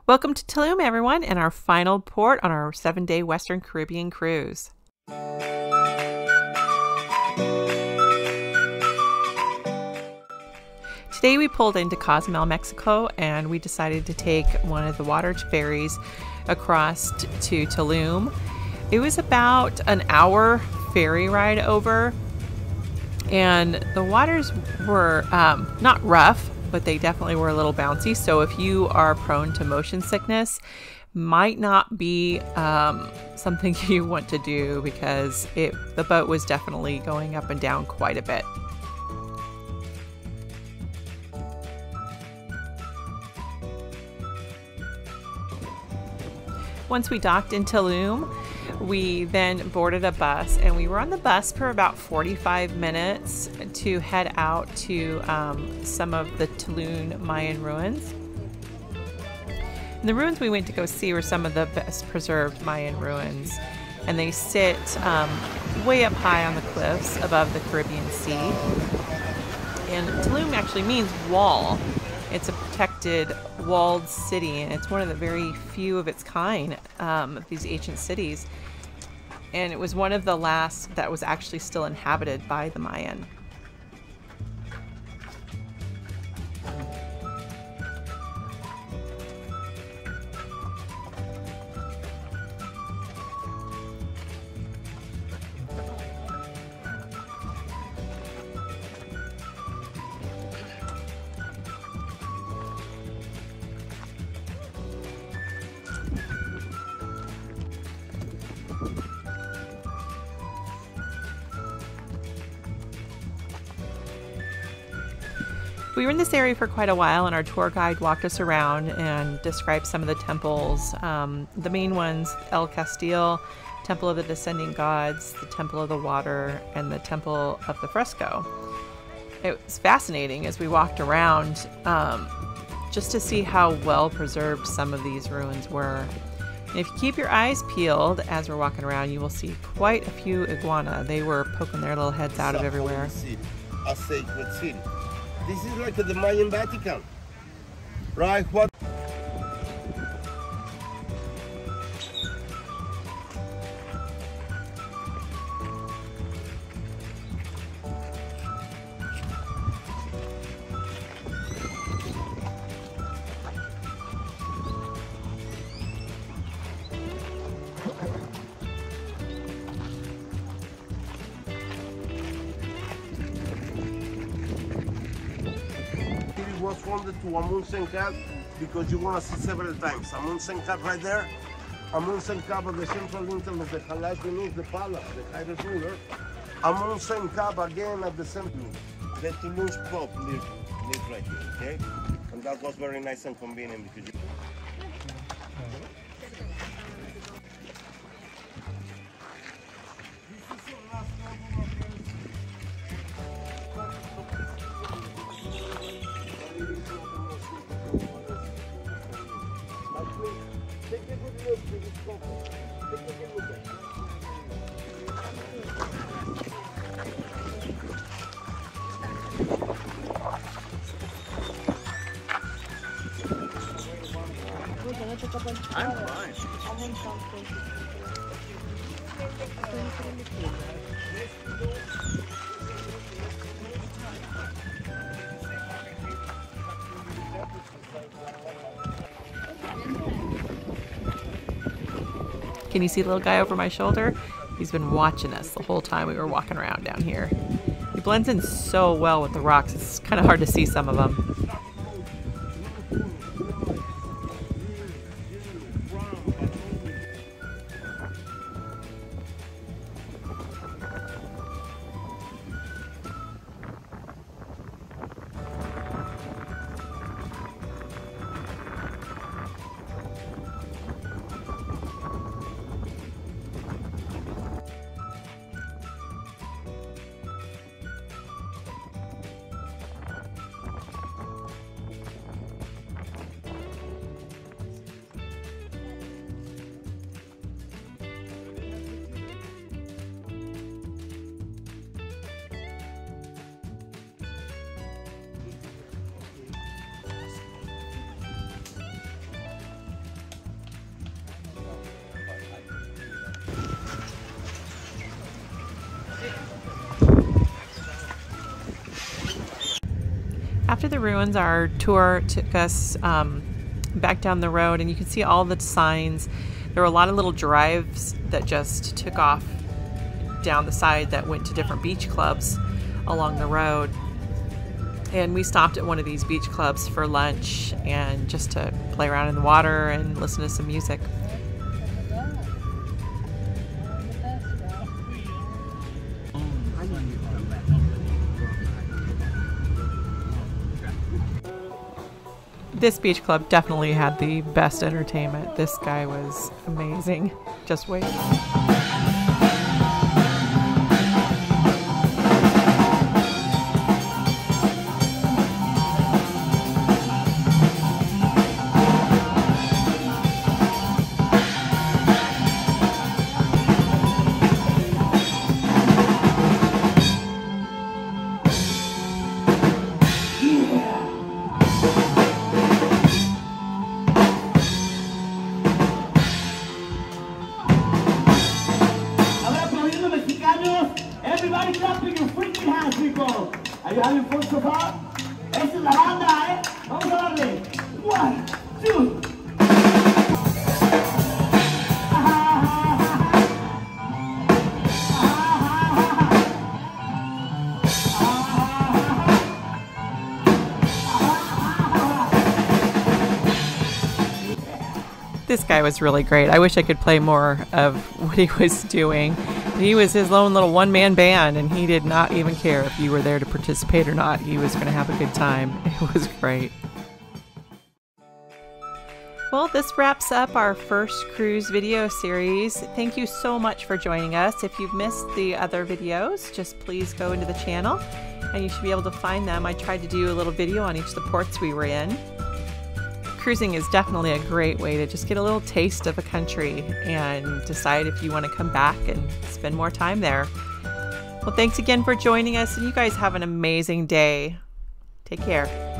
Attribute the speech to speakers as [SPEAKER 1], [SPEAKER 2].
[SPEAKER 1] Welcome to Tulum, everyone, and our final port on our 7-day Western Caribbean cruise. Today we pulled into Cozumel, Mexico, and we decided to take one of the water ferries across to Tulum. It was about an hour ferry ride over, and the waters were not rough, but they definitely were a little bouncy. So if you are prone to motion sickness, might not be something you want to do, because the boat was definitely going up and down quite a bit. Once we docked in Tulum, we then boarded a bus, and we were on the bus for about 45 minutes to head out to some of the Tulum Mayan ruins. And the ruins we went to go see were some of the best preserved Mayan ruins, and they sit way up high on the cliffs above the Caribbean Sea. And Tulum actually means wall. It's a protected walled city, and it's one of the very few of its kind of these ancient cities. And it was one of the last that was actually still inhabited by the Mayan. We were in this area for quite a while, and our tour guide walked us around and described some of the temples. The main ones: El Castillo, Temple of the Descending Gods, the Temple of the Water, and the Temple of the Fresco. It was fascinating as we walked around just to see how well preserved some of these ruins were. And if you keep your eyes peeled as we're walking around, you will see quite a few iguana. They were poking their little heads out of everywhere.
[SPEAKER 2] A sacred city. This is like the Mayan Vatican, right? What? Was founded to Amundsen Cave because you want to see several times. Amundsen Cave right there, Amundsen Cave at the central lintel of the Halash beneath the palace, the highest ruler. Amundsen Cave again at the center. The Toulouse Pope lived right here, okay? And that was very nice and convenient because you...
[SPEAKER 3] I'm fine.
[SPEAKER 1] Can you see the little guy over my shoulder? He's been watching us the whole time we were walking around down here. He blends in so well with the rocks, it's kind of hard to see some of them. after the ruins, our tour took us back down the road, and you can see all the signs. There were a lot of little drives that just took off down the side that went to different beach clubs along the road. And we stopped at one of these beach clubs for lunch and just to play around in the water and listen to some music. This beach club definitely had the best entertainment. This guy was amazing. Just wait.
[SPEAKER 4] Everybody clap in your freaking hands, people. Are you having fun so far? Esta es la banda, ¿eh? Vamos a darle. 1, 2.
[SPEAKER 1] This guy was really great. I wish I could play more of what he was doing. He was his lone little one-man band, and he did not even care if you were there to participate or not. He was going to have a good time. It was great. Well, this wraps up our first cruise video series. Thank you so much for joining us. If you've missed the other videos, just please go into the channel and you should be able to find them. I tried to do a little video on each of the ports we were in. Cruising is definitely a great way to just get a little taste of a country and decide if you want to come back and spend more time there. Well, thanks again for joining us, and you guys have an amazing day. Take care.